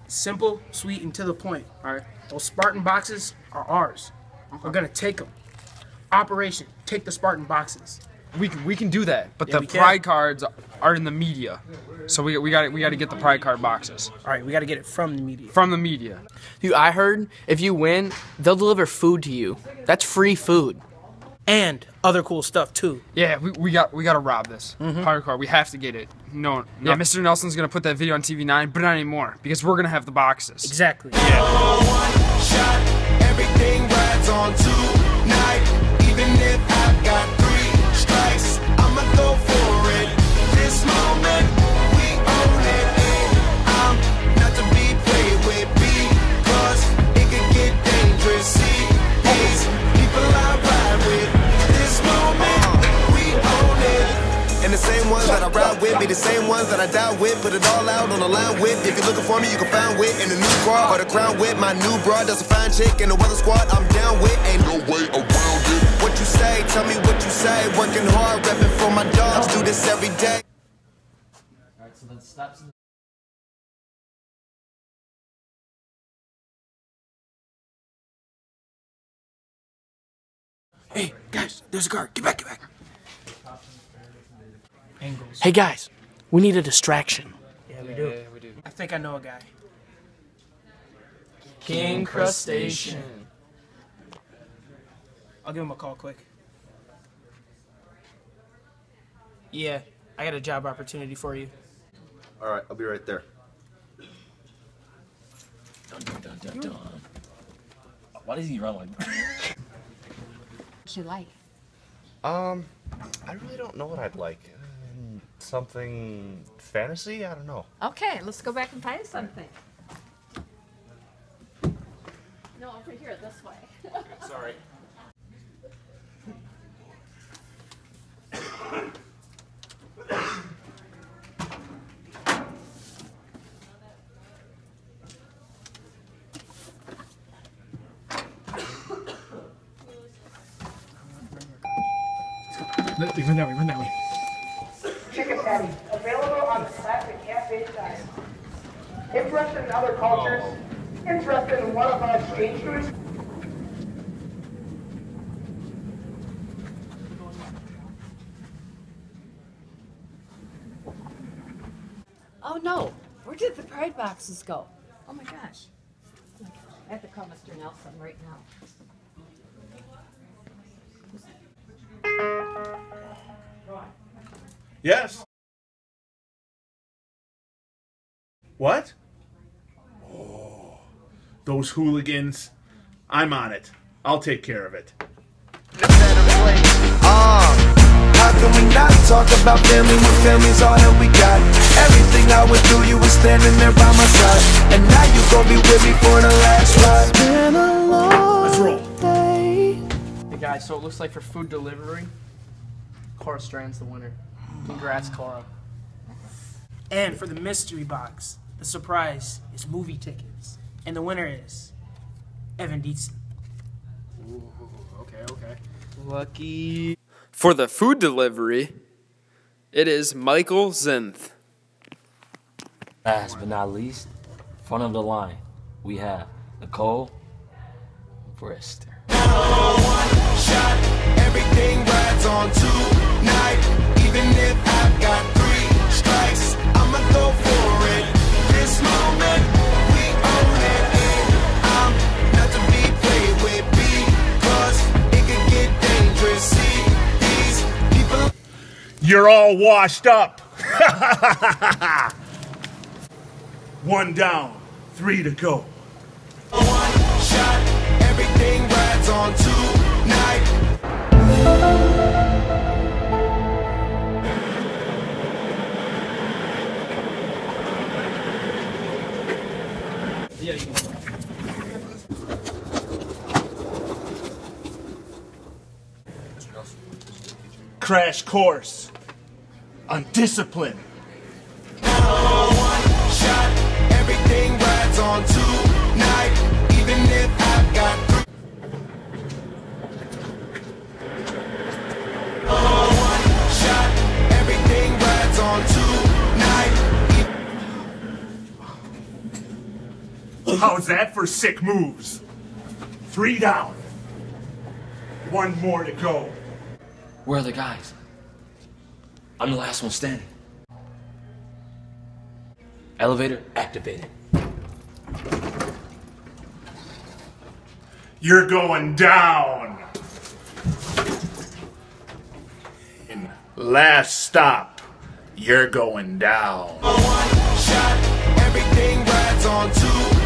Simple, sweet, and to the point. All right. Those Spartan boxes are ours. We're gonna take them. Operation: take the Spartan boxes. We can do that, but Yeah, the pride cards are in the media, so we got to get the pride card boxes All right, we gotta get it from the media. from the media. Dude, I heard if you win, they'll deliver food to you. That's free food. And other cool stuff too. Yeah, we got to rob this pride card. We have to get it. No, yeah, Mr. Nelson's gonna put that video on TV9, but not anymore because we're gonna have the boxes. Exactly. One shot, everything rides on tonight. Even if I've got 3 strikes, I'ma go for it. This moment, we own it. And I'm not to be played with because it can get dangerous. See, these people I ride with. This moment, we own it. And the same ones that I ride with be the same ones that I die with. Put it all out on the line with. If you're looking for me, you can find wit in the new car or the crown with. My new broad does a fine chick in the weather squad. I'm down with. Ain't no way around it. What you say? Tell me what you say. Working hard, repping for my dogs. Do this every day. Alright, so then steps. Hey guys, there's a guard. Get back, get back. Angles. Hey guys, we need a distraction. Yeah, we do. I think I know a guy. King Crustacean. I'll give him a call quick. Yeah, I got a job opportunity for you. All right, I'll be right there. Why does he run like that? What you like? I really don't know what I'd like. Something fantasy? I don't know. Okay, let's go back and find something. No, over here, this way. Sorry. Run that way. Chicken patty, available on the classic cafe diet. Interested in other cultures? Interested in one of our exchange students? Oh no, where did the pride boxes go? Oh my gosh. Oh my gosh. I have to call Mr. Nelson right now. Yes. What? Oh, those hooligans. I'm on it. I'll take care of it. How can we not talk about family when family's all that we got? Everything I went through, you were standing there by my side. And now you gon' be with me for the last ride. It's been a long Let's roll. day. Hey guys, so it looks like for food delivery, Cora Strand's the winner. Congrats, Cora. And for the mystery box, the surprise is movie tickets. And the winner is Evan Dietzen. Okay. Lucky. For the food delivery, it is Michael Zinth. Last but not least, front of the line, we have Nicole Brister. One shot, everything rides on tonight. Even if I've got 3 strikes, I'ma go for it. This moment, we own it. And I'm not to be played with because it can get dangerous. See, these people. You're all washed up. 1 down, 3 to go. One shot, everything rides on tonight. Crash course on discipline. One shot, everything rides on tonight. Even if I've got 3. One shot, everything rides on tonight. How's that for sick moves? 3 down. 1 more to go. Where are the guys? I'm the last one standing. Elevator activated. You're going down. And last stop, you're going down. One shot, everything rides on tonight.